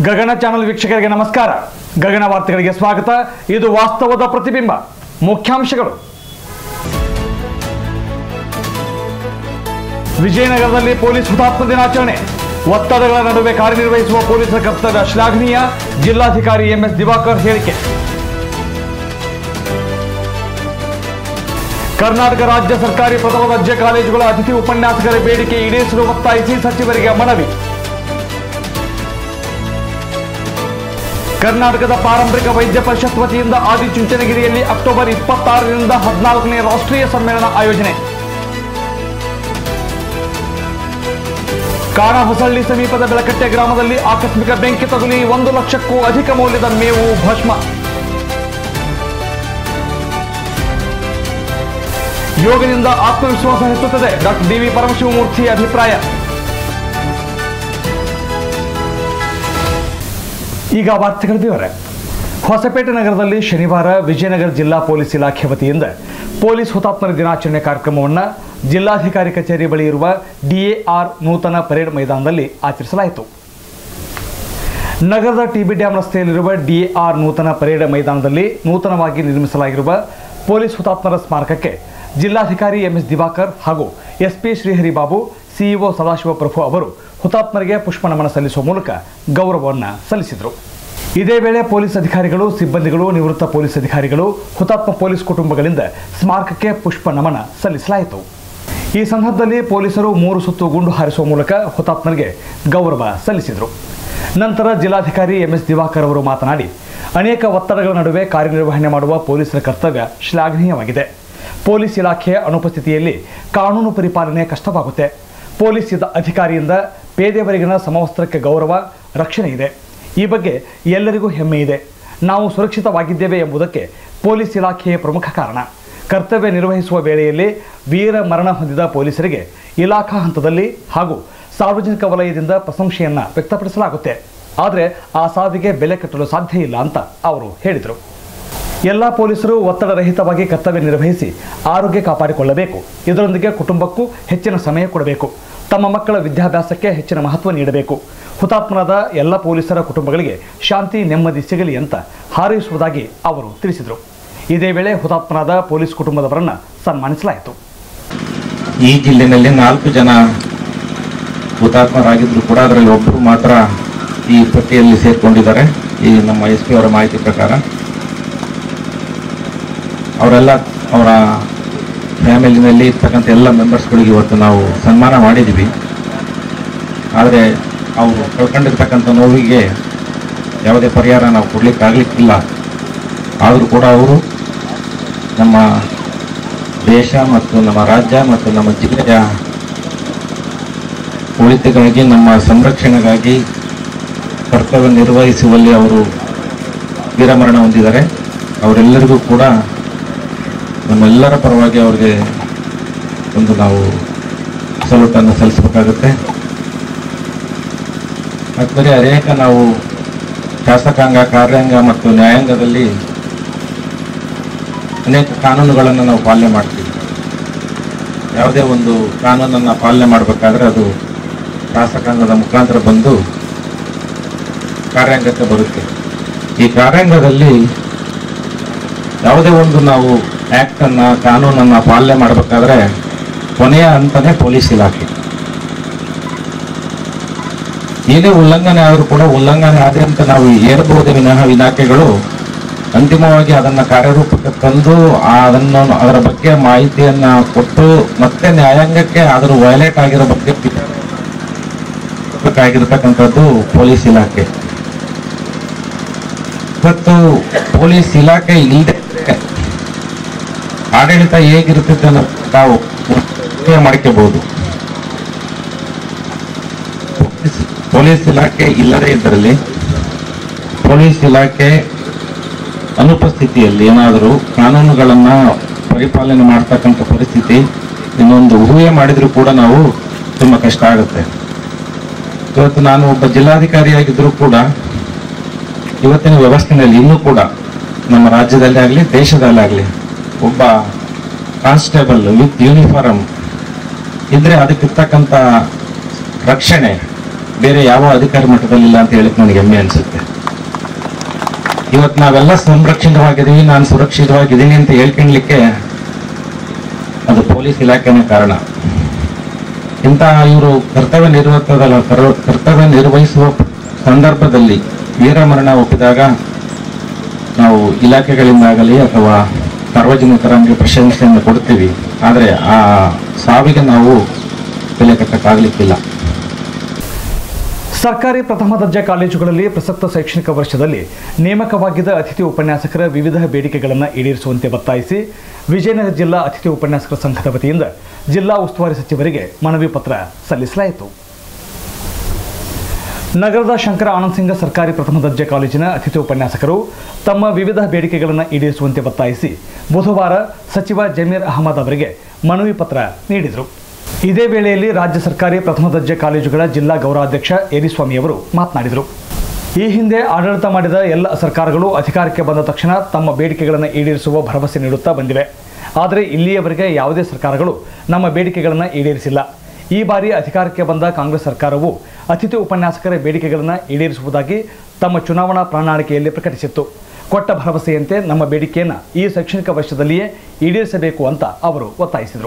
ಗಗನ channel ವೀಕ್ಷಕರಿಗೆ ನಮಸ್ಕಾರ. ಗಗನ ವಾರ್ತೆಗಳಿಗೆ ಸ್ವಾಗತ. ಇದು ವಾಸ್ತವದ ಪ್ರತಿಬಿಂಬ. ಮುಖ್ಯಾಂಶಗಳು: ವಿಜಯನಗರದಲ್ಲಿ ಪೊಲೀಸ್ ಹುತಾತ್ಮ ದಿನಾಚರಣೆ. ಒತ್ತಡಗಳ ನಡುವೆ ಕಾರ್ಯನಿರ್ವಹಿಸುವ ಪೊಲೀಸರ ಕರ್ತವ್ಯ ಶ್ಲಾಘನೀಯ. ಜಿಲ್ಲಾಧಿಕಾರಿ ಎಂಎಸ್ ದಿವಾಕರ್ ಹೇಳಿಕೆ. ಕರ್ನಾಟಕ ರಾಜ್ಯ ಸರ್ಕಾರಿ ಪ್ರಥಮ ದರ್ಜೆ ಕಾಲೇಜುಗಳ ಅತಿಥಿ ಉಪನ್ಯಾಸಕರ ಬೇಡಿಕೆ ಈಡೇರಿಸಲು ಒತ್ತಾಯಿಸಿ ಸಚಿವರಿಗೆ ಮನವಿ. ಕರ್ನಾಟಕದ ಪಾರಂಪರಿಕ ವೈದ್ಯ ಪರಿಷತ್ ವತಿಯಿಂದ ಆದಿಚುಂಚನಗಿರಿಯಲ್ಲಿ ಅಕ್ಟೋಬರ್ 26ರಿಂದ 14ನೇ ರಾಷ್ಟ್ರೀಯ ಸಮ್ಮೇಳನ ಆಯೋಜನೆ. ಕಾಣಹೊಸಳ್ಳಿ ಸಮೀಪದ ಬೆಳಕಟ್ಟೆ ಗ್ರಾಮದಲ್ಲಿ ಆಕಸ್ಮಿಕ ಬೆಂಕಿ ತಗುಲಿ 1 ಲಕ್ಷಕ್ಕೂ ಅಧಿಕ ಮೌಲ್ಯದ ಮೇವು ಭಸ್ಮ. ಯೋಗದಿಂದ ಆತ್ಮವಿಶ್ವಾಸ ಹೆಚ್ಚುತ್ತದೆ. Doctor DV. ಪರಮಶಿವಮೂರ್ತಿ ಅಭಿಪ್ರಾಯ. ಈಗ ವಾರ್ತೆಗಳ ವಿವರ. ಹೊಸಪೇಟೆ ನಗರದಲ್ಲಿ ಶನಿವಾರ ವಿಜಯನಗರ ಜಿಲ್ಲಾ ಪೊಲೀಸ್ ಇಲಾಖೆ ವತಿಯಿಂದ ಪೊಲೀಸ್ ಹುತಾತ್ಮರ ದಿನಾಚರಣೆ ಕಾರ್ಯಕ್ರಮವನ್ನು ಜಿಲ್ಲಾಧಿಕಾರಿ ಕಚೇರಿ ಬಳಿ ಇರುವ DAR ನೂತನ ಪರೇಡ್ ಮೈದಾನದಲ್ಲಿ ಆಚರಿಸಲಾಯಿತು. ನಗರದ ಟಿಬಿ ಡ್ಯಾಂ ರಸ್ತೆಯಲ್ಲಿರುವ DAR ನೂತನ ಪರೇಡ್ ಮೈದಾನದಲ್ಲಿ ನೂತನವಾಗಿ ನಿರ್ಮಿಸಲಾಗಿರುವ ಪೊಲೀಸ್ ಹುತಾತ್ಮರ ಸ್ಮಾರಕಕ್ಕೆ ಜಿಲ್ಲಾಧಿಕಾರಿ ಎಂಎಸ್ ದಿವಾಕರ್ ಹಾಗೂ SP ಶ್ರೀಹರಿಬಾಬು, CEO ಸದಾಶಿವ ಪ್ರಭು ಅವರು ಹುತಾತ್ಮರಿಗೆ ಪುಷ್ಪ ನಮನ ಸಲ್ಲಿಸುವ ಮೂಲಕ ಗೌರವವನ್ನು ಸಲ್ಲಿಸಿದರು. ಇದೇ ವೇಳೆ ಪೊಲೀಸ್ ಅಧಿಕಾರಿಗಳು, ಸಿಬ್ಬಂದಿಗಳು, ನಿವೃತ್ತ ಪೊಲೀಸ್ ಅಧಿಕಾರಿಗಳು, ಹುತಾತ್ಮ ಪೊಲೀಸ್ ಕುಟುಂಬಗಳಿಂದ ಸ್ಮಾರಕಕ್ಕೆ ಪುಷ್ಪ ನಮನ ಸಲ್ಲಿಸಲಾಯಿತು. ಈ ಸಂದರ್ಭದಲ್ಲಿ ಪೊಲೀಸರು 3 ಸುತ್ತು ಗುಂಡು ಹಾರಿಸುವ ಮೂಲಕ ಹುತಾತ್ಮರಿಗೆ ಗೌರವ ಸಲ್ಲಿಸಿದರು. ನಂತರ ಜಿಲ್ಲಾಧಿಕಾರಿ ಎಂಎಸ್ ದಿವಾಕರ್ ಅವರು ಮಾತನಾಡಿ, ಅನೇಕ ಒತ್ತಡಗಳ ನಡುವೆ ಕಾರ್ಯನಿರ್ವಹಣೆ ಮಾಡುವ ಪೊಲೀಸರ ಕರ್ತವ್ಯ ಶ್ಲಾಘನೀಯವಾಗಿದೆ. ಪೊಲೀಸ್ ಇಲಾಖೆಯ ಅನುಪಸ್ಥಿತಿಯಲ್ಲಿ ಕಾನೂನು ಪರಿಪಾಲನೆ ಕಷ್ಟವಾಗುತ್ತೆ. ಪೊಲೀಸ್ ಅಧಿಕಾರಿಯಿಂದ ಪೇದೆಯವರೆಗಿನ ಸಮವಸ್ತ್ರಕ್ಕೆ ಗೌರವ, ರಕ್ಷಣೆ ಇದೆ. ಈ ಬಗ್ಗೆ ಎಲ್ಲರಿಗೂ ಹೆಮ್ಮೆ ಇದೆ. ನಾವು ಸುರಕ್ಷಿತವಾಗಿದ್ದೇವೆ ಎಂಬುದಕ್ಕೆ ಪೊಲೀಸ್ ಇಲಾಖೆಯೇ ಪ್ರಮುಖ ಕಾರಣ. ಕರ್ತವ್ಯ ನಿರ್ವಹಿಸುವ ವೇಳೆಯಲ್ಲಿ ವೀರ ಮರಣ ಹೊಂದಿದ ಪೊಲೀಸರಿಗೆ ಇಲಾಖಾ ಹಂತದಲ್ಲಿ ಹಾಗೂ ಸಾರ್ವಜನಿಕ ವಲಯದಿಂದ ಪ್ರಶಂಸೆಯನ್ನು ವ್ಯಕ್ತಪಡಿಸಲಾಗುತ್ತೆ. ಆದರೆ ಆ ಸಾವಿಗೆ ಬೆಲೆ ಕಟ್ಟಲು ಸಾಧ್ಯ ಇಲ್ಲ ಅಂತ ಅವರು ಹೇಳಿದರು. ಎಲ್ಲ ಪೊಲೀಸರು ಒತ್ತಡರಹಿತವಾಗಿ ಕರ್ತವ್ಯ ನಿರ್ವಹಿಸಿ ಆರೋಗ್ಯ ಕಾಪಾಡಿಕೊಳ್ಳಬೇಕು. ಇದರೊಂದಿಗೆ ಕುಟುಂಬಕ್ಕೂ ಹೆಚ್ಚಿನ ಸಮಯ ಕೊಡಬೇಕು. ತಮ್ಮ ಮಕ್ಕಳ ವಿದ್ಯಾಭ್ಯಾಸಕ್ಕೆ ಹೆಚ್ಚಿನ ಮಹತ್ವ ನೀಡಬೇಕು. ಹುತಾತ್ಮರಾದ ಎಲ್ಲ ಪೊಲೀಸರ ಕುಟುಂಬಗಳಿಗೆ ಶಾಂತಿ, ನೆಮ್ಮದಿ ಸಿಗಲಿ ಅಂತ ಹಾರೈಸುವುದಾಗಿ ಅವರು ತಿಳಿಸಿದರು. ಇದೇ ವೇಳೆ ಹುತಾತ್ಮರಾದ ಪೊಲೀಸ್ ಕುಟುಂಬದವರನ್ನು ಸನ್ಮಾನಿಸಲಾಯಿತು. ಈ ಜಿಲ್ಲೆಯಲ್ಲಿ 4 ಜನ ಹುತಾತ್ಮರಾಗಿದ್ರು ಕೂಡ ಅದರಲ್ಲಿ ಒಬ್ಬರು ಮಾತ್ರ ಈ ಪಟ್ಟಿಯಲ್ಲಿ ಸೇರ್ಕೊಂಡಿದ್ದಾರೆ. ಈ ನಮ್ಮ SP ಅವರ ಮಾಹಿತಿ ಪ್ರಕಾರ ಅವರೆಲ್ಲ ಅವರ ಫ್ಯಾಮಿಲಿನಲ್ಲಿ ಇರ್ತಕ್ಕಂಥ ಎಲ್ಲ ಮೆಂಬರ್ಸ್ಗಳಿಗೆ ಇವತ್ತು ನಾವು ಸನ್ಮಾನ ಮಾಡಿದ್ದೀವಿ. ಆದರೆ ಅವರು ಕಳ್ಕೊಂಡಿರ್ತಕ್ಕಂಥ ನೋವಿಗೆ ಯಾವುದೇ ಪರಿಹಾರ ನಾವು ಕೊಡಲಿಕ್ಕಾಗಲಿಕ್ಕಿಲ್ಲ. ಆದರೂ ಕೂಡ ಅವರು ನಮ್ಮ ದೇಶ ಮತ್ತು ನಮ್ಮ ರಾಜ್ಯ ಮತ್ತು ನಮ್ಮ ಜಿಲ್ಲೆಯ ಒಳಿತಿಗಾಗಿ, ನಮ್ಮ ಸಂರಕ್ಷಣೆಗಾಗಿ ಕರ್ತವ್ಯ ನಿರ್ವಹಿಸುವಲ್ಲಿ ಅವರು ವೀರಮರಣ ಹೊಂದಿದ್ದಾರೆ. ಅವರೆಲ್ಲರಿಗೂ ಕೂಡ ನಮ್ಮೆಲ್ಲರ ಪರವಾಗಿ ಅವರಿಗೆ ಒಂದು ನಾವು ಸಲ್ಯೂಟನ್ನು ಸಲ್ಲಿಸಬೇಕಾಗುತ್ತೆ. ಮತ್ತು ಬರೀ ಅನೇಕ ನಾವು ಶಾಸಕಾಂಗ, ಕಾರ್ಯಾಂಗ ಮತ್ತು ನ್ಯಾಯಾಂಗದಲ್ಲಿ ಅನೇಕ ಕಾನೂನುಗಳನ್ನು ನಾವು ಪಾಲನೆ ಮಾಡ್ತೀವಿ. ಯಾವುದೇ ಒಂದು ಕಾನೂನನ್ನು ಪಾಲನೆ ಮಾಡಬೇಕಾದ್ರೆ ಅದು ಶಾಸಕಾಂಗದ ಮುಖಾಂತರ ಬಂದು ಕಾರ್ಯಾಂಗಕ್ಕೆ ಬರುತ್ತೆ. ಈ ಕಾರ್ಯಾಂಗದಲ್ಲಿ ಯಾವುದೇ ಒಂದು ನಾವು ಆ್ಯಕ್ಟನ್ನು, ಕಾನೂನನ್ನು ಪಾಲನೆ ಮಾಡಬೇಕಾದ್ರೆ ಕೊನೆಯ ಹಂತನೇ ಪೊಲೀಸ್ ಇಲಾಖೆ. ಏನೇ ಉಲ್ಲಂಘನೆ ಆದರೂ ಕೂಡ ಉಲ್ಲಂಘನೆ ಆದ ಅಂತ ನಾವು ಏರಬಹುದೇ ವಿನಃ ಇಲಾಖೆಗಳು ಅಂತಿಮವಾಗಿ ಅದನ್ನು ಕಾರ್ಯರೂಪಕ್ಕೆ ತಂದು ಅದರ ಬಗ್ಗೆ ಮಾಹಿತಿಯನ್ನು ಕೊಟ್ಟು ಮತ್ತೆ ನ್ಯಾಯಾಂಗಕ್ಕೆ ಅದರ ವೈಲೇಟ್ ಆಗಿರೋ ಬಗ್ಗೆ ಬೇಕಾಗಿರ್ತಕ್ಕಂಥದ್ದು ಪೊಲೀಸ್ ಇಲಾಖೆ. ಇವತ್ತು ಪೊಲೀಸ್ ಇಲಾಖೆ ಇಲ್ಲದೆ ಆಡಳಿತ ಹೇಗಿರುತ್ತೆ ಅನ್ನೋ ನಾವು ಮಾಡ್ಕೋಬಹುದು. ಪೊಲೀಸ್ ಇಲಾಖೆ ಇಲ್ಲದೇ ಇದರಲ್ಲಿ ಪೊಲೀಸ್ ಇಲಾಖೆ ಅನುಪಸ್ಥಿತಿಯಲ್ಲಿ ಏನಾದರೂ ಕಾನೂನುಗಳನ್ನು ಪರಿಪಾಲನೆ ಮಾಡ್ತಕ್ಕಂಥ ಪರಿಸ್ಥಿತಿ ಇನ್ನೊಂದು ಊಹೆ ಮಾಡಿದರೂ ಕೂಡ ನಾವು ತುಂಬ ಕಷ್ಟ ಆಗುತ್ತೆ. ಇವತ್ತು ನಾನು ಒಬ್ಬ ಜಿಲ್ಲಾಧಿಕಾರಿಯಾಗಿದ್ದರೂ ಕೂಡ ಇವತ್ತಿನ ವ್ಯವಸ್ಥೆಯಲ್ಲಿ ಇನ್ನೂ ಕೂಡ ನಮ್ಮ ರಾಜ್ಯದಲ್ಲೇ ಆಗಲಿ, ದೇಶದಲ್ಲೇ ಆಗಲಿ ಒಬ್ಬ ಕಾನ್ಸ್ಟೇಬಲ್ ವಿತ್ ಯೂನಿಫಾರ್ಮ್ ಇದ್ರೆ ಅದಕ್ಕಿರ್ತಕ್ಕಂಥ ರಕ್ಷಣೆ ಬೇರೆ ಯಾವ ಅಧಿಕಾರಿ ಮಟ್ಟದಲ್ಲಿ ಇಲ್ಲ ಅಂತ ಹೇಳಿಕ್ ನನಗೆ ಹೆಮ್ಮೆ ಅನ್ಸುತ್ತೆ. ಇವತ್ತು ನಾವೆಲ್ಲ ಸಂರಕ್ಷಿತವಾಗಿದ್ದೀವಿ, ನಾನು ಸುರಕ್ಷಿತವಾಗಿದ್ದೀನಿ ಅಂತ ಹೇಳ್ಕೊಳ್ಲಿಕ್ಕೆ ಅದು ಪೊಲೀಸ್ ಇಲಾಖೆನೇ ಕಾರಣ. ಇವರು ಕರ್ತವ್ಯ ನಿರ್ವಹಿಸುವ ಸಂದರ್ಭದಲ್ಲಿ ವೀರಮರಣ ಒಪ್ಪಿದಾಗ ನಾವು ಇಲಾಖೆಗಳಿಂದಾಗಲಿ ಅಥವಾ ಸಾರ್ವಜನಿಕರಿಗೆ ಪ್ರಶಂಸೆಯನ್ನು ಕೊಡ್ತೀವಿ. ಆದರೆ ಆ ಸಾವಿಗೆ ನಾವು ಬೆಲೆ ಕಟ್ಟಕ್ಕಾಗಲಿಕ್ಕಿಲ್ಲ. ಸರ್ಕಾರಿ ಪ್ರಥಮ ದರ್ಜೆ ಕಾಲೇಜುಗಳಲ್ಲಿ ಪ್ರಸಕ್ತ ಶೈಕ್ಷಣಿಕ ವರ್ಷದಲ್ಲಿ ನೇಮಕವಾಗಿದ್ದ ಅತಿಥಿ ಉಪನ್ಯಾಸಕರ ವಿವಿಧ ಬೇಡಿಕೆಗಳನ್ನು ಈಡೇರಿಸುವಂತೆ ಒತ್ತಾಯಿಸಿ ವಿಜಯನಗರ ಜಿಲ್ಲಾ ಅತಿಥಿ ಉಪನ್ಯಾಸಕರ ಸಂಘದ ವತಿಯಿಂದ ಜಿಲ್ಲಾ ಉಸ್ತುವಾರಿ ಸಚಿವರಿಗೆ ಮನವಿ ಪತ್ರ ಸಲ್ಲಿಸಲಾಯಿತು. ನಗರದ ಶಂಕರ ಆನಂದ್ ಸಿಂಗ್ ಸರ್ಕಾರಿ ಪ್ರಥಮ ದರ್ಜೆ ಕಾಲೇಜಿನ ಅತಿಥಿ ಉಪನ್ಯಾಸಕರು ತಮ್ಮ ವಿವಿಧ ಬೇಡಿಕೆಗಳನ್ನು ಈಡೇರಿಸುವಂತೆ ಒತ್ತಾಯಿಸಿ ಬುಧವಾರ ಸಚಿವ ಜಮೀರ್ ಅಹಮದ್ ಅವರಿಗೆ ಮನವಿ ಪತ್ರ ನೀಡಿದರು. ಇದೇ ವೇಳೆಯಲ್ಲಿ ರಾಜ್ಯ ಸರ್ಕಾರಿ ಪ್ರಥಮ ದರ್ಜೆ ಕಾಲೇಜುಗಳ ಜಿಲ್ಲಾ ಗೌರವಾಧ್ಯಕ್ಷ ಯರಿಸ್ವಾಮಿ ಅವರು ಮಾತನಾಡಿದರು. ಈ ಹಿಂದೆ ಆಡಳಿತ ಮಾಡಿದ ಎಲ್ಲ ಸರ್ಕಾರಗಳು ಅಧಿಕಾರಕ್ಕೆ ಬಂದ ತಕ್ಷಣ ತಮ್ಮ ಬೇಡಿಕೆಗಳನ್ನು ಈಡೇರಿಸುವ ಭರವಸೆ ನೀಡುತ್ತಾ ಬಂದಿವೆ. ಆದರೆ ಇಲ್ಲಿಯವರೆಗೆ ಯಾವುದೇ ಸರ್ಕಾರಗಳು ನಮ್ಮ ಬೇಡಿಕೆಗಳನ್ನು ಈಡೇರಿಸಿಲ್ಲ. ಈ ಬಾರಿ ಅಧಿಕಾರಕ್ಕೆ ಬಂದ ಕಾಂಗ್ರೆಸ್ ಸರ್ಕಾರವು ಅತಿಥಿ ಉಪನ್ಯಾಸಕರ ಬೇಡಿಕೆಗಳನ್ನು ಈಡೇರಿಸುವುದಾಗಿ ತಮ್ಮ ಚುನಾವಣಾ ಪ್ರಣಾಳಿಕೆಯಲ್ಲಿ ಪ್ರಕಟಿಸಿತ್ತು. ಕೊಟ್ಟ ಭರವಸೆಯಂತೆ ನಮ್ಮ ಬೇಡಿಕೆಯನ್ನು ಈ ಶೈಕ್ಷಣಿಕ ವರ್ಷದಲ್ಲಿಯೇ ಈಡೇರಿಸಬೇಕು ಅಂತ ಅವರು ಒತ್ತಾಯಿಸಿದರು.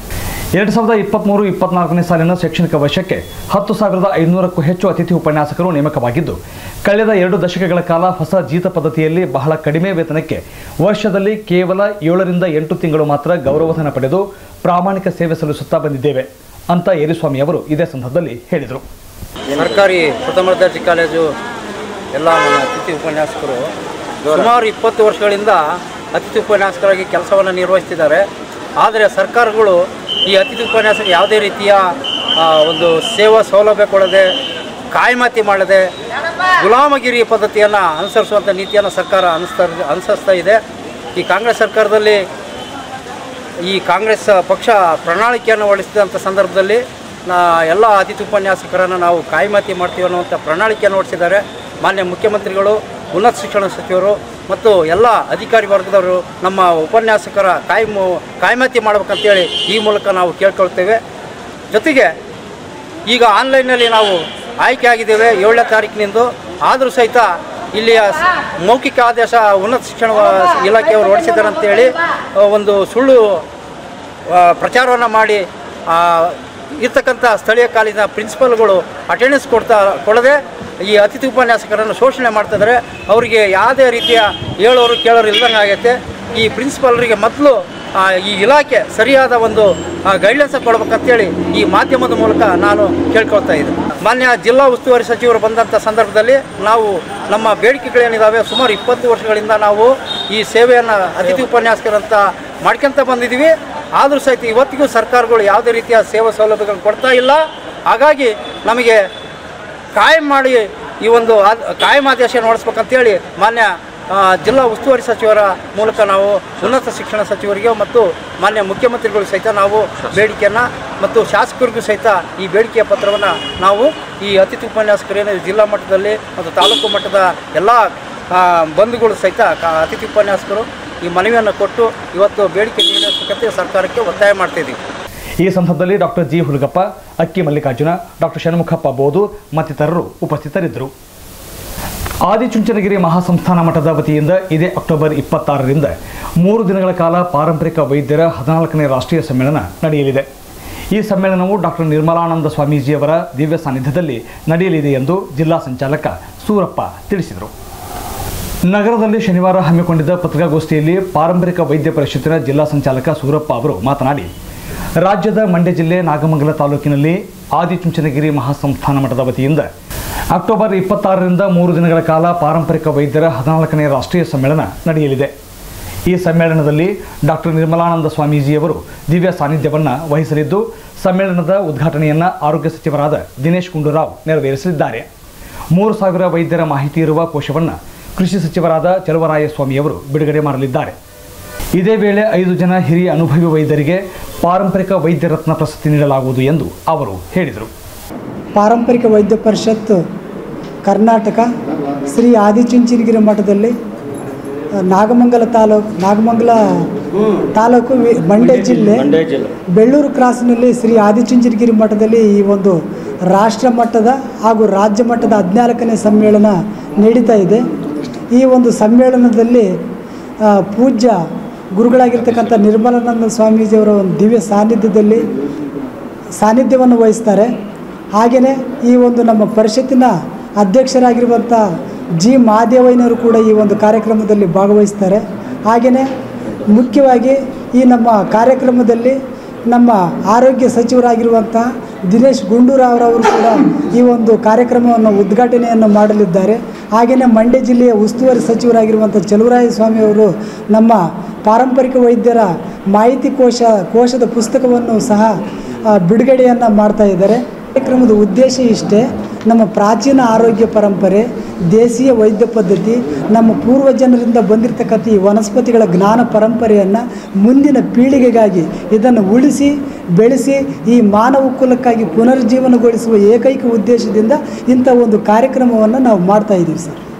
2023-24ನೇ ಸಾಲಿನ ಶೈಕ್ಷಣಿಕ ವರ್ಷಕ್ಕೆ 10,500ಕ್ಕೂ ಹೆಚ್ಚು ಅತಿಥಿ ಉಪನ್ಯಾಸಕರು ನೇಮಕವಾಗಿದ್ದು, ಕಳೆದ 2 ದಶಕಗಳ ಕಾಲ ಹೊಸ ಜೀತ ಪದ್ಧತಿಯಲ್ಲಿ ಬಹಳ ಕಡಿಮೆ ವೇತನಕ್ಕೆ ವರ್ಷದಲ್ಲಿ ಕೇವಲ 7 ರಿಂದ 8 ತಿಂಗಳು ಮಾತ್ರ ಗೌರವಧನ ಪಡೆದು ಪ್ರಾಮಾಣಿಕ ಸೇವೆ ಸಲ್ಲಿಸುತ್ತಾ ಬಂದಿದ್ದೇವೆ ಅಂತ ಯರಿಸ್ವಾಮಿ ಅವರು ಇದೇ ಸಂದರ್ಭದಲ್ಲಿ ಹೇಳಿದರು. ಸರ್ಕಾರಿ ಪ್ರಥಮ ದರ್ಜೆ ಕಾಲೇಜು ಎಲ್ಲ ನನ್ನ ಅತಿಥಿ ಉಪನ್ಯಾಸಕರು ಸುಮಾರು 20 ವರ್ಷಗಳಿಂದ ಅತಿಥಿ ಉಪನ್ಯಾಸಕರಾಗಿ ಕೆಲಸವನ್ನು ನಿರ್ವಹಿಸ್ತಿದ್ದಾರೆ. ಆದರೆ ಸರ್ಕಾರಗಳು ಈ ಅತಿಥಿ ಉಪನ್ಯಾಸಕ್ಕೆ ಯಾವುದೇ ರೀತಿಯ ಒಂದು ಸೇವಾ ಸೌಲಭ್ಯ ಕೊಡದೆ, ಕಾಯಮಾತಿ ಮಾಡದೆ, ಗುಲಾಮಗಿರಿ ಪದ್ಧತಿಯನ್ನು ಅನುಸರಿಸುವಂಥ ನೀತಿಯನ್ನು ಸರ್ಕಾರ ಅನುಸರಿಸ್ತಾ ಇದೆ. ಈ ಕಾಂಗ್ರೆಸ್ ಸರ್ಕಾರದಲ್ಲಿ ಈ ಕಾಂಗ್ರೆಸ್ ಪಕ್ಷ ಪ್ರಣಾಳಿಕೆಯನ್ನು ಹೊರಡಿಸಿದಂಥ ಸಂದರ್ಭದಲ್ಲಿ ಎಲ್ಲ ಅತಿಥಿ ಉಪನ್ಯಾಸಕರನ್ನು ನಾವು ಕಾಯಮಾತಿ ಮಾಡ್ತೀವಿ ಅನ್ನುವಂಥ ಪ್ರಣಾಳಿಕೆಯನ್ನು ಹೊರಡಿಸಿದ್ದಾರೆ. ಮಾನ್ಯ ಮುಖ್ಯಮಂತ್ರಿಗಳು, ಉನ್ನತ ಶಿಕ್ಷಣ ಸಚಿವರು ಮತ್ತು ಎಲ್ಲ ಅಧಿಕಾರಿ ವರ್ಗದವರು ನಮ್ಮ ಉಪನ್ಯಾಸಕರ ಕಾಯಮಾತಿ ಮಾಡಬೇಕಂತೇಳಿ ಈ ಮೂಲಕ ನಾವು ಕೇಳ್ಕೊಳ್ತೇವೆ. ಜೊತೆಗೆ ಈಗ ಆನ್ಲೈನ್ನಲ್ಲಿ ನಾವು ಆಯ್ಕೆ ಆಗಿದ್ದೇವೆ 7ನೇ ತಾರೀಕಿನಿಂದ. ಆದರೂ ಸಹಿತ ಇಲ್ಲಿಯ ಮೌಖಿಕ ಆದೇಶ ಉನ್ನತ ಶಿಕ್ಷಣ ಇಲಾಖೆಯವರು ಹೊರಡಿಸಿದ್ದಾರೆ ಅಂತೇಳಿ ಒಂದು ಸುಳ್ಳು ಪ್ರಚಾರವನ್ನು ಮಾಡಿ ಇರ್ತಕ್ಕಂಥ ಸ್ಥಳೀಯ ಕಾಲೇಜಿನ ಪ್ರಿನ್ಸಿಪಲ್ಗಳು ಅಟೆಂಡೆನ್ಸ್ ಕೊಡದೆ ಈ ಅತಿಥಿ ಉಪನ್ಯಾಸಕರನ್ನು ಶೋಷಣೆ ಮಾಡ್ತಿದ್ದಾರೆ. ಅವರಿಗೆ ಯಾವುದೇ ರೀತಿಯ ಹೇಳೋರು ಕೇಳೋರು ಇಲ್ದಂಗೆ ಆಗೈತೆ. ಈ ಪ್ರಿನ್ಸಿಪಾಲರಿಗೆ ಮೊದಲು ಈ ಇಲಾಖೆ ಸರಿಯಾದ ಒಂದು ಗೈಡ್ಲೈನ್ಸ್ ಕೊಡ್ಬೇಕಂತೇಳಿ ಈ ಮಾಧ್ಯಮದ ಮೂಲಕ ನಾನು ಕೇಳ್ಕೊಳ್ತಾ ಇದ್ದೆ. ಮಾನ್ಯ ಜಿಲ್ಲಾ ಉಸ್ತುವಾರಿ ಸಚಿವರು ಬಂದಂಥ ಸಂದರ್ಭದಲ್ಲಿ ನಾವು ನಮ್ಮ ಬೇಡಿಕೆಗಳೇನಿದ್ದಾವೆ ಸುಮಾರು 20 ವರ್ಷಗಳಿಂದ ನಾವು ಈ ಸೇವೆಯನ್ನು ಅತಿಥಿ ಉಪನ್ಯಾಸಕರಂತ ಮಾಡ್ಕೊತ ಬಂದಿದ್ದೀವಿ. ಆದರೂ ಸಹಿತ ಇವತ್ತಿಗೂ ಸರ್ಕಾರಗಳು ಯಾವುದೇ ರೀತಿಯ ಸೇವಾ ಸೌಲಭ್ಯಗಳನ್ನು ಕೊಡ್ತಾ ಇಲ್ಲ. ಹಾಗಾಗಿ ನಮಗೆ ಕಾಯಂ ಮಾಡಿ ಈ ಒಂದು ಕಾಯಂ ಆದೇಶ ಹೊರಡಿಸ್ಬೇಕಂತೇಳಿ ಮಾನ್ಯ ಜಿಲ್ಲಾ ಉಸ್ತುವಾರಿ ಸಚಿವರ ಮೂಲಕ ನಾವು ಉನ್ನತ ಶಿಕ್ಷಣ ಸಚಿವರಿಗೆ ಮತ್ತು ಮಾನ್ಯ ಮುಖ್ಯಮಂತ್ರಿಗಳು ಸಹಿತ ನಾವು ಬೇಡಿಕೆಯನ್ನು ಮತ್ತು ಶಾಸಕರಿಗೂ ಸಹಿತ ಈ ಬೇಡಿಕೆಯ ಪತ್ರವನ್ನು ನಾವು ಈ ಅತಿಥಿ ಉಪನ್ಯಾಸಕರೇನು ಜಿಲ್ಲಾ ಮಟ್ಟದಲ್ಲಿ ಮತ್ತು ತಾಲೂಕು ಮಟ್ಟದ ಎಲ್ಲ ಬಂಧುಗಳು ಸಹಿತ ಅತಿಥಿ ಉಪನ್ಯಾಸಕರು ಈ ಮನವಿಯನ್ನು ಕೊಟ್ಟು ಇವತ್ತು ಬೇಡಿಕೆ ನೀಡಬೇಕಂತ ಸರ್ಕಾರಕ್ಕೆ ಒತ್ತಾಯ ಮಾಡ್ತಾಯಿದ್ದೀವಿ. ಈ ಸಂದರ್ಭದಲ್ಲಿ ಡಾಕ್ಟರ್ ಜಿ ಹುಲಗಪ್ಪ, ಅಕ್ಕಿ ಮಲ್ಲಿಕಾರ್ಜುನ, ಡಾಕ್ಟರ್ ಷಣ್ಮುಖಪ್ಪ ಬೋದು ಮತ್ತಿತರರು ಉಪಸ್ಥಿತರಿದ್ದರು. ಆದಿಚುಂಚನಗಿರಿ ಮಹಾಸಂಸ್ಥಾನ ಮಠದ ವತಿಯಿಂದ ಇದೇ ಅಕ್ಟೋಬರ್ 26ರಿಂದ 3 ದಿನಗಳ ಕಾಲ ಪಾರಂಪರಿಕ ವೈದ್ಯರ 14ನೇ ರಾಷ್ಟ್ರೀಯ ಸಮ್ಮೇಳನ ನಡೆಯಲಿದೆ. ಈ ಸಮ್ಮೇಳನವು ಡಾಕ್ಟರ್ ನಿರ್ಮಲಾನಂದ ಸ್ವಾಮೀಜಿಯವರ ದಿವ್ಯ ಸಾನ್ನಿಧ್ಯದಲ್ಲಿ ನಡೆಯಲಿದೆ ಎಂದು ಜಿಲ್ಲಾ ಸಂಚಾಲಕ ಸೂರಪ್ಪ ತಿಳಿಸಿದರು. ನಗರದಲ್ಲಿ ಶನಿವಾರ ಹಮ್ಮಿಕೊಂಡಿದ್ದ ಪತ್ರಿಕಾಗೋಷ್ಠಿಯಲ್ಲಿ ಪಾರಂಪರಿಕ ವೈದ್ಯ ಪರಿಷತ್ತಿನ ಜಿಲ್ಲಾ ಸಂಚಾಲಕ ಸೂರಪ್ಪ ಅವರು ಮಾತನಾಡಿ, ರಾಜ್ಯದ ಮಂಡ್ಯ ಜಿಲ್ಲೆ ನಾಗಮಂಗಲ ತಾಲೂಕಿನಲ್ಲಿ ಆದಿಚುಂಚನಗಿರಿ ಮಹಾಸಂಸ್ಥಾನ ಮಠದ ವತಿಯಿಂದ ಅಕ್ಟೋಬರ್ 26ರಿಂದ 3 ದಿನಗಳ ಕಾಲ ಪಾರಂಪರಿಕ ವೈದ್ಯರ 14ನೇ ರಾಷ್ಟ್ರೀಯ ಸಮ್ಮೇಳನ ನಡೆಯಲಿದೆ. ಈ ಸಮ್ಮೇಳನದಲ್ಲಿ ಡಾಕ್ಟರ್ ನಿರ್ಮಲಾನಂದ ಸ್ವಾಮೀಜಿಯವರು ದಿವ್ಯ ಸಾನ್ನಿಧ್ಯವನ್ನು ವಹಿಸಲಿದ್ದು, ಸಮ್ಮೇಳನದ ಉದ್ಘಾಟನೆಯನ್ನು ಆರೋಗ್ಯ ಸಚಿವರಾದ ದಿನೇಶ್ ಗುಂಡೂರಾವ್ ನೆರವೇರಿಸಲಿದ್ದಾರೆ. 3,000 ವೈದ್ಯರ ಮಾಹಿತಿ ಇರುವ ಕೋಶವನ್ನು ಕೃಷಿ ಸಚಿವರಾದ ಚಲುವರಾಯಸ್ವಾಮಿಯವರು ಬಿಡುಗಡೆ ಮಾಡಲಿದ್ದಾರೆ. ಇದೇ ವೇಳೆ 5 ಜನ ಹಿರಿಯ ಅನುಭವಿ ವೈದ್ಯರಿಗೆ ಪಾರಂಪರಿಕ ವೈದ್ಯ ರತ್ನ ಪ್ರಶಸ್ತಿ ನೀಡಲಾಗುವುದು ಎಂದು ಅವರು ಹೇಳಿದರು. ಪಾರಂಪರಿಕ ವೈದ್ಯ ಪರಿಷತ್ ಕರ್ನಾಟಕ ಶ್ರೀ ಆದಿಚುಂಚನಗಿರಿ ಮಠದಲ್ಲಿ ನಾಗಮಂಗಲ ತಾಲೂಕು ಮಂಡ್ಯ ಜಿಲ್ಲೆ ಬೆಳ್ಳೂರು ಕ್ರಾಸ್ನಲ್ಲಿ ಶ್ರೀ ಆದಿಚುಂಚನಗಿರಿ ಮಠದಲ್ಲಿ ಈ ಒಂದು ರಾಷ್ಟ್ರ ಮಟ್ಟದ ಹಾಗೂ ರಾಜ್ಯ ಮಟ್ಟದ 14ನೇ ಸಮ್ಮೇಳನ ನಡೀತಾ ಇದೆ. ಈ ಒಂದು ಸಮ್ಮೇಳನದಲ್ಲಿ ಪೂಜ್ಯ ಗುರುಗಳಾಗಿರ್ತಕ್ಕಂಥ ನಿರ್ಮಲಾನಂದ ಸ್ವಾಮೀಜಿಯವರ ಒಂದು ದಿವ್ಯ ಸಾನ್ನಿಧ್ಯವನ್ನು ವಹಿಸ್ತಾರೆ. ಹಾಗೆಯೇ ಈ ಒಂದು ನಮ್ಮ ಪರಿಷತ್ತಿನ ಅಧ್ಯಕ್ಷರಾಗಿರುವಂಥ ಜಿ ಮಹಾದೇವಯ್ಯನವರು ಕೂಡ ಈ ಒಂದು ಕಾರ್ಯಕ್ರಮದಲ್ಲಿ ಭಾಗವಹಿಸ್ತಾರೆ. ಹಾಗೆಯೇ ಮುಖ್ಯವಾಗಿ ಈ ನಮ್ಮ ಕಾರ್ಯಕ್ರಮದಲ್ಲಿ ನಮ್ಮ ಆರೋಗ್ಯ ಸಚಿವರಾಗಿರುವಂಥ ದಿನೇಶ್ ಗುಂಡೂರಾವ್ರವರು ಕೂಡ ಈ ಒಂದು ಕಾರ್ಯಕ್ರಮವನ್ನು ಉದ್ಘಾಟನೆಯನ್ನು ಮಾಡಲಿದ್ದಾರೆ. ಹಾಗೆಯೇ ಮಂಡ್ಯ ಜಿಲ್ಲೆಯ ಉಸ್ತುವಾರಿ ಸಚಿವರಾಗಿರುವಂಥ ಚಲುವರಾಯ ಸ್ವಾಮಿಯವರು ನಮ್ಮ ಪಾರಂಪರಿಕ ವೈದ್ಯರ ಮಾಹಿತಿ ಕೋಶದ ಪುಸ್ತಕವನ್ನು ಸಹ ಬಿಡುಗಡೆಯನ್ನು ಮಾಡ್ತಾ ಇದ್ದಾರೆ. ಕಾರ್ಯಕ್ರಮದ ಉದ್ದೇಶ ಇಷ್ಟೇ, ನಮ್ಮ ಪ್ರಾಚೀನ ಆರೋಗ್ಯ ಪರಂಪರೆ, ದೇಶೀಯ ವೈದ್ಯ ಪದ್ಧತಿ, ನಮ್ಮ ಪೂರ್ವಜನರಿಂದ ಬಂದಿರತಕ್ಕಂಥ ಈ ವನಸ್ಪತಿಗಳ ಜ್ಞಾನ ಪರಂಪರೆಯನ್ನು ಮುಂದಿನ ಪೀಳಿಗೆಗಾಗಿ ಇದನ್ನು ಉಳಿಸಿ ಬೆಳೆಸಿ ಈ ಮಾನವ ಕುಲಕ್ಕಾಗಿ ಪುನರ್ಜೀವನಗೊಳಿಸುವ ಏಕೈಕ ಉದ್ದೇಶದಿಂದ ಇಂಥ ಒಂದು ಕಾರ್ಯಕ್ರಮವನ್ನು ನಾವು ಮಾಡ್ತಾ ಇದ್ದೀವಿ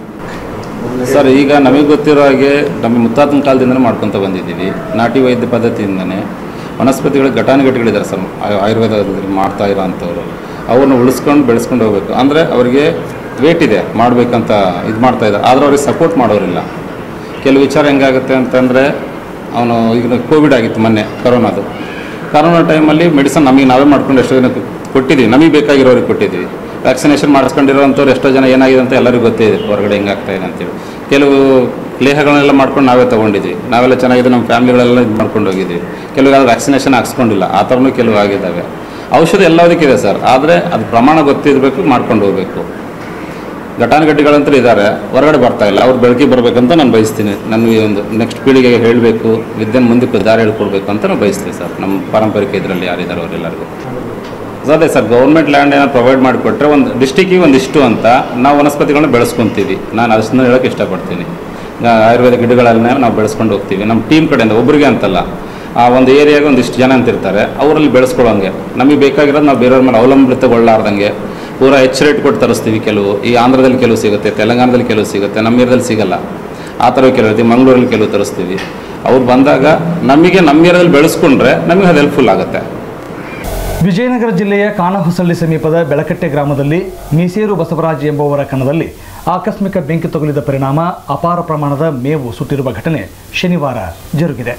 ಸರ್. ಈಗ ನಮಗೆ ಗೊತ್ತಿರೋ ಹಾಗೆ ನಮ್ಮ ಮುತ್ತಾತನ ಕಾಲದಿಂದಲೇ ಮಾಡ್ಕೊತ ಬಂದಿದ್ದೀವಿ. ನಾಟಿ ವೈದ್ಯ ಪದ್ಧತಿಯಿಂದನೇ ವನಸ್ಪತಿಗಳ ಘಟಾನುಘಟಿಗಳಿದ್ದಾರೆ ಸರ್, ಆಯುರ್ವೇದದಲ್ಲಿ ಮಾಡ್ತಾ ಇರೋ ಅಂಥವ್ರು. ಅವ್ರನ್ನ ಉಳಿಸ್ಕೊಂಡು ಬೆಳೆಸ್ಕೊಂಡು ಹೋಗ್ಬೇಕು. ಅಂದರೆ ಅವರಿಗೆ ವೇಟ್ ಇದೆ ಮಾಡಬೇಕಂತ ಇದು ಮಾಡ್ತಾಯಿದ್ದಾರೆ, ಆದರೆ ಅವ್ರಿಗೆ ಸಪೋರ್ಟ್ ಮಾಡೋರಿಲ್ಲ. ಕೆಲವು ವಿಚಾರ ಹೆಂಗಾಗುತ್ತೆ ಅಂತಂದರೆ, ಅವನು ಈಗ ಕೋವಿಡ್ ಆಗಿತ್ತು ಮೊನ್ನೆ, ಕರೋನಾ ಟೈಮಲ್ಲಿ ಮೆಡಿಸನ್ ನಮಗೆ ನಾವೇ ಮಾಡ್ಕೊಂಡು ಎಷ್ಟೋ ಜನ ಕೊಟ್ಟಿದ್ದೀವಿ, ನಮಗೆ ಬೇಕಾಗಿರೋರಿಗೆ ಕೊಟ್ಟಿದ್ದೀವಿ. ವ್ಯಾಕ್ಸಿನೇಷನ್ ಮಾಡಿಸ್ಕೊಂಡಿರೋಂಥವ್ರು ಎಷ್ಟೋ ಜನ ಏನಾಗಿದೆ ಅಂತ ಎಲ್ಲರಿಗೂ ಗೊತ್ತೇ ಇದೆ, ಹೊರಗಡೆ ಹೆಂಗಾಗ್ತಾಯಿದೆ ಅಂತೇಳಿ. ಕೆಲವು ಲೇಹಗಳನ್ನೆಲ್ಲ ಮಾಡ್ಕೊಂಡು ನಾವೇ ತೊಗೊಂಡಿದ್ವಿ, ನಾವೆಲ್ಲ ಚೆನ್ನಾಗಿದೆ, ನಮ್ಮ ಫ್ಯಾಮಿಲಿಗಳೆಲ್ಲ ಇದು ಮಾಡ್ಕೊಂಡು ಹೋಗಿದ್ವಿ. ಕೆಲವು ವ್ಯಾಕ್ಸಿನೇಷನ್ ಹಾಕ್ಸ್ಕೊಂಡಿಲ್ಲ, ಆ ಥರನೂ ಕೆಲವು ಆಗಿದ್ದಾವೆ. ಔಷಧ ಎಲ್ಲದಕ್ಕಿದೆ ಸರ್, ಆದರೆ ಅದು ಪ್ರಮಾಣ ಗೊತ್ತಿರಬೇಕು, ಮಾಡ್ಕೊಂಡು ಹೋಗಬೇಕು. ಘಟಾನುಘಟಿಗಳಂತೂ ಇದ್ದಾರೆ, ಹೊರಗಡೆ ಬರ್ತಾಯಿಲ್ಲ, ಅವ್ರು ಬೆಳಕಿಗೆ ಬರಬೇಕಂತ ನಾನು ಬಯಸ್ತೀನಿ. ನನಗೆ ಒಂದು ನೆಕ್ಸ್ಟ್ ಪೀಳಿಗೆಗೆ ಹೇಳಬೇಕು, ವಿದ್ಯೆನ ಮುಂದಕ್ಕೆ ದಾರಿ ಹೇಳ್ಕೊಡ್ಬೇಕು ಅಂತ ನಾನು ಬಯಸ್ತೀನಿ ಸರ್. ನಮ್ಮ ಪಾರಂಪರಿಕ ಇದರಲ್ಲಿ ಯಾರಿದ್ದಾರೆ ಅವರೆಲ್ಲರಿಗೂ ಅದೇ ಸರ್, ಗೌರ್ಮೆಂಟ್ ಲ್ಯಾಂಡ್ ಏನಾದ್ರು ಪ್ರೊವೈಡ್ ಮಾಡಿಕೊಟ್ರೆ ಒಂದು ಡಿಸ್ಟಿಕ್ಕಿಗೆ ಒಂದಿಷ್ಟು ಅಂತ ನಾವು ವನಸ್ಪತಿಗಳನ್ನ ಬೆಳೆಸ್ಕೊತೀವಿ. ನಾನು ಅದನ್ನ ಹೇಳೋಕ್ಕೆ ಇಷ್ಟಪಡ್ತೀನಿ. ಆಯುರ್ವೇದ ಗಿಡಗಳನ್ನೇ ನಾವು ಬೆಳೆಸ್ಕೊಂಡು ಹೋಗ್ತೀವಿ ನಮ್ಮ ಟೀಮ್ ಕಡೆಯಿಂದ, ಒಬ್ಬರಿಗೆ ಅಂತಲ್ಲ. ಆ ಒಂದು ಏರಿಯಾಗೆ ಒಂದಿಷ್ಟು ಜನ ಅಂತಿರ್ತಾರೆ, ಅವರಲ್ಲಿ ಬೆಳೆಸ್ಕೊಳ್ಳೋಂಗೆ. ನಮಗೆ ಬೇಕಾಗಿರೋದು ನಾವು ಬೇರೆಯವ್ರ ಮೇಲೆ ಅವಲಂಬಿತಗೊಳ್ಳಾರ್ದಂಗೆ ಪೂರಾ ರೇಟ್ ಕೊಟ್ಟು ತರಿಸ್ತೀವಿ. ಕೆಲವು ಈ ಆಂಧ್ರದಲ್ಲಿ ಕೆಲವು ಸಿಗುತ್ತೆ, ತೆಲಂಗಾಣದಲ್ಲಿ ಕೆಲವು ಸಿಗುತ್ತೆ, ನಮ್ಮ ಏರಿಯಾದಲ್ಲಿ ಸಿಗಲ್ಲ. ಆ ಥರ ಕೆಲವು ಮಂಗಳೂರಲ್ಲಿ ಕೆಲವು ತರಿಸ್ತೀವಿ. ಅವ್ರು ಬಂದಾಗ ನಮಗೆ ನಮ್ಮ ಏರಿಯಾದಲ್ಲಿ ಬೆಳೆಸ್ಕೊಂಡ್ರೆ ನಮಗೆ ಅದು ಹೆಲ್ಪ್ಫುಲ್ ಆಗುತ್ತೆ. ವಿಜಯನಗರ ಜಿಲ್ಲೆಯ ಕಾನಹೊಸಳ್ಳಿ ಸಮೀಪದ ಬೆಳಕಟ್ಟೆ ಗ್ರಾಮದಲ್ಲಿ ಮೀಸೇರು ಬಸವರಾಜ್ ಎಂಬುವರ ಕಣದಲ್ಲಿ ಆಕಸ್ಮಿಕ ಬೆಂಕಿ ತಗುಲಿದ ಪರಿಣಾಮ ಅಪಾರ ಪ್ರಮಾಣದ ಮೇವು ಸುಟ್ಟಿರುವ ಘಟನೆ ಶನಿವಾರ ಜರುಗಿದೆ.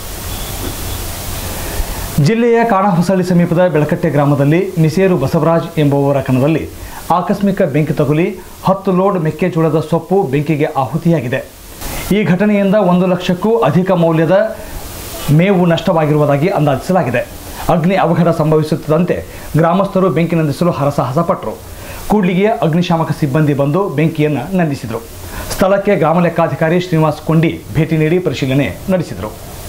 ಜಿಲ್ಲೆಯ ಕಾನಹೊಸಳ್ಳಿ ಸಮೀಪದ ಬೆಳಕಟ್ಟೆ ಗ್ರಾಮದಲ್ಲಿ ಮೀಸೇರು ಬಸವರಾಜ್ ಎಂಬುವರ ಕಣದಲ್ಲಿ ಆಕಸ್ಮಿಕ ಬೆಂಕಿ ತಗುಲಿ 10 ಲೋಡ್ ಮೆಕ್ಕೆಜೋಳದ ಸೊಪ್ಪು ಬೆಂಕಿಗೆ ಆಹುತಿಯಾಗಿದೆ. ಈ ಘಟನೆಯಿಂದ 1 ಲಕ್ಷಕ್ಕೂ ಅಧಿಕ ಮೌಲ್ಯದ ಮೇವು ನಷ್ಟವಾಗಿರುವುದಾಗಿ ಅಂದಾಜಿಸಲಾಗಿದೆ. ಅಗ್ನಿ ಅವಘಡ ಸಂಭವಿಸುತ್ತಿದ್ದಂತೆ ಗ್ರಾಮಸ್ಥರು ಬೆಂಕಿ ನಂದಿಸಲು ಹರಸಾಹಸಪಟ್ಟರು. ಕೂಡ್ಲಿಗೆ ಅಗ್ನಿಶಾಮಕ ಸಿಬ್ಬಂದಿ ಬಂದು ಬೆಂಕಿಯನ್ನು ನಂದಿಸಿದರು. ಸ್ಥಳಕ್ಕೆ ಗ್ರಾಮ ಲೆಕ್ಕಾಧಿಕಾರಿ ಶ್ರೀನಿವಾಸ್ ಕೊಂಡಿ ಭೇಟಿ ನೀಡಿ ಪರಿಶೀಲನೆ ನಡೆಸಿದರು.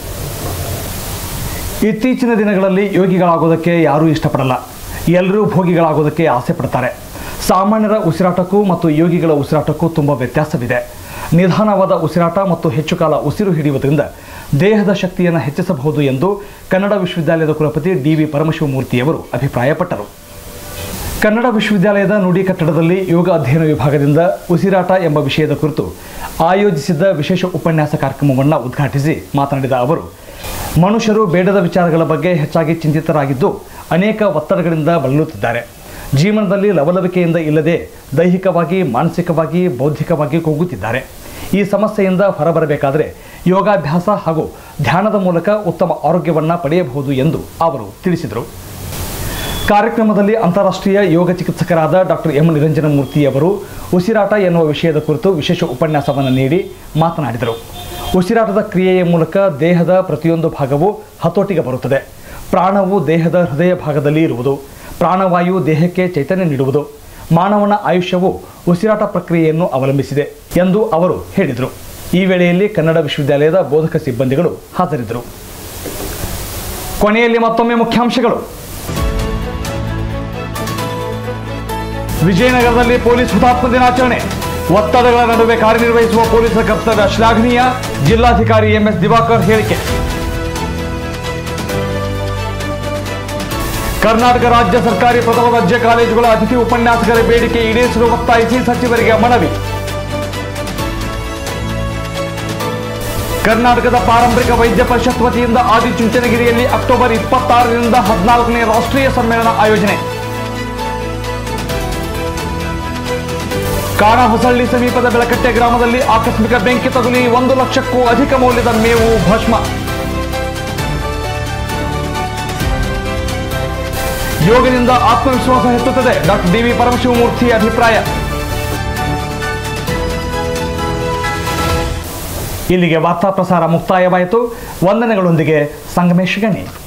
ಇತ್ತೀಚಿನ ದಿನಗಳಲ್ಲಿ ಯೋಗಿಗಳಾಗೋದಕ್ಕೆ ಯಾರೂ ಇಷ್ಟಪಡಲ್ಲ, ಎಲ್ಲರೂ ಭೋಗಿಗಳಾಗೋದಕ್ಕೆ ಆಸೆ ಪಡ್ತಾರೆ. ಸಾಮಾನ್ಯರ ಉಸಿರಾಟಕ್ಕೂ ಮತ್ತು ಯೋಗಿಗಳ ಉಸಿರಾಟಕ್ಕೂ ತುಂಬ ವ್ಯತ್ಯಾಸವಿದೆ. ನಿಧಾನವಾದ ಉಸಿರಾಟ ಮತ್ತು ಹೆಚ್ಚು ಕಾಲ ಉಸಿರು ಹಿಡಿಯುವುದರಿಂದ ದೇಹದ ಶಕ್ತಿಯನ್ನು ಹೆಚ್ಚಿಸಬಹುದು ಎಂದು ಕನ್ನಡ ವಿಶ್ವವಿದ್ಯಾಲಯದ ಕುಲಪತಿ ಡಿ.ವಿ. ಪರಮಶಿವಮೂರ್ತಿಯವರು ಅಭಿಪ್ರಾಯಪಟ್ಟರು. ಕನ್ನಡ ವಿಶ್ವವಿದ್ಯಾಲಯದ ನುಡಿ ಕಟ್ಟಡದಲ್ಲಿ ಯೋಗ ಅಧ್ಯಯನ ವಿಭಾಗದಿಂದ ಉಸಿರಾಟ ಎಂಬ ವಿಷಯದ ಕುರಿತು ಆಯೋಜಿಸಿದ್ದ ವಿಶೇಷ ಉಪನ್ಯಾಸ ಕಾರ್ಯಕ್ರಮವನ್ನು ಉದ್ಘಾಟಿಸಿ ಮಾತನಾಡಿದ ಅವರು, ಮನುಷ್ಯರು ಬೇಡದ ವಿಚಾರಗಳ ಬಗ್ಗೆ ಹೆಚ್ಚಾಗಿ ಚಿಂತಿತರಾಗಿದ್ದು ಅನೇಕ ಒತ್ತಡಗಳಿಂದ ಬಳಲುತ್ತಿದ್ದಾರೆ. ಜೀವನದಲ್ಲಿ ಲವಲವಿಕೆಯಿಂದ ಇಲ್ಲದೆ ದೈಹಿಕವಾಗಿ, ಮಾನಸಿಕವಾಗಿ, ಬೌದ್ಧಿಕವಾಗಿ ಕುಗ್ಗುತ್ತಿದ್ದಾರೆ. ಈ ಸಮಸ್ಯೆಯಿಂದ ಹೊರಬರಬೇಕಾದರೆ ಯೋಗಾಭ್ಯಾಸ ಹಾಗೂ ಧ್ಯಾನದ ಮೂಲಕ ಉತ್ತಮ ಆರೋಗ್ಯವನ್ನು ಪಡೆಯಬಹುದು ಎಂದು ಅವರು ತಿಳಿಸಿದರು. ಕಾರ್ಯಕ್ರಮದಲ್ಲಿ ಅಂತಾರಾಷ್ಟ್ರೀಯ ಯೋಗ ಚಿಕಿತ್ಸಕರಾದ ಡಾಕ್ಟರ್ ಎಂ ನಿರಂಜನಮೂರ್ತಿಯವರು ಉಸಿರಾಟ ಎನ್ನುವ ವಿಷಯದ ಕುರಿತು ವಿಶೇಷ ಉಪನ್ಯಾಸವನ್ನು ನೀಡಿ ಮಾತನಾಡಿದರು. ಉಸಿರಾಟದ ಕ್ರಿಯೆಯ ಮೂಲಕ ದೇಹದ ಪ್ರತಿಯೊಂದು ಭಾಗವೂ ಹತೋಟಿಗೆ ಬರುತ್ತದೆ. ಪ್ರಾಣವು ದೇಹದ ಹೃದಯ ಭಾಗದಲ್ಲಿ ಇರುವುದು. ಪ್ರಾಣವಾಯು ದೇಹಕ್ಕೆ ಚೈತನ್ಯ ನೀಡುವುದು. ಮಾನವನ ಆಯುಷ್ಯವು ಉಸಿರಾಟ ಪ್ರಕ್ರಿಯೆಯನ್ನು ಅವಲಂಬಿಸಿದೆ ಎಂದು ಅವರು ಹೇಳಿದರು. ಈ ವೇಳೆಯಲ್ಲಿ ಕನ್ನಡ ವಿಶ್ವವಿದ್ಯಾಲಯದ ಬೋಧಕ ಸಿಬ್ಬಂದಿಗಳು ಹಾಜರಿದ್ದರು. ಕೊನೆಯಲ್ಲಿ ಮತ್ತೊಮ್ಮೆ ಮುಖ್ಯಾಂಶಗಳು. ವಿಜಯನಗರದಲ್ಲಿ ಪೊಲೀಸ್ ಹುತಾತ್ಮ ದಿನಾಚರಣೆ. ಒತ್ತಡಗಳ ನಡುವೆ ಕಾರ್ಯನಿರ್ವಹಿಸುವ ಪೊಲೀಸರ ಕರ್ತವ್ಯ ಶ್ಲಾಘನೀಯ. ಜಿಲ್ಲಾಧಿಕಾರಿ ಎಂಎಸ್ ದಿವಾಕರ್ ಹೇಳಿಕೆ. ಕರ್ನಾಟಕ ರಾಜ್ಯ ಸರ್ಕಾರಿ ಪ್ರಥಮ ದರ್ಜೆ ಕಾಲೇಜುಗಳ ಅತಿಥಿ ಉಪನ್ಯಾಸಕರ ಬೇಡಿಕೆ ಈಡೇರಿಸಲು ಒತ್ತಾಯಿಸಿ ಸಚಿವರಿಗೆ ಮನವಿ. ಕರ್ನಾಟಕದ ಪಾರಂಪರಿಕ ವೈದ್ಯ ಪರಿಷತ್ ವತಿಯಿಂದ ಆದಿಚುಂಚನಗಿರಿಯಲ್ಲಿ ಅಕ್ಟೋಬರ್ 26ರಿಂದ 14ನೇ ರಾಷ್ಟ್ರೀಯ ಸಮ್ಮೇಳನ ಆಯೋಜನೆ. ಕಾಣಹೊಸಳ್ಳಿ ಸಮೀಪದ ಬೆಳಕಟ್ಟೆ ಗ್ರಾಮದಲ್ಲಿ ಆಕಸ್ಮಿಕ ಬೆಂಕಿ ತಗುಲಿ 1 ಲಕ್ಷಕ್ಕೂ ಅಧಿಕ ಮೌಲ್ಯದ ಮೇವು ಭಸ್ಮ. ಯೋಗದಿಂದ ಆತ್ಮವಿಶ್ವಾಸ ಹೆಚ್ಚುತ್ತದೆ, ಡಾಕ್ಟರ್ ಡಿ.ವಿ. ಪರಮಶಿವಮೂರ್ತಿ ಅಭಿಪ್ರಾಯ. ಇಲ್ಲಿಗೆ ವಾರ್ತಾ ಪ್ರಸಾರ ಮುಕ್ತಾಯವಾಯಿತು. ವಂದನೆಗಳೊಂದಿಗೆ ಸಂಗಮೇಶ್ ಗಣಿ.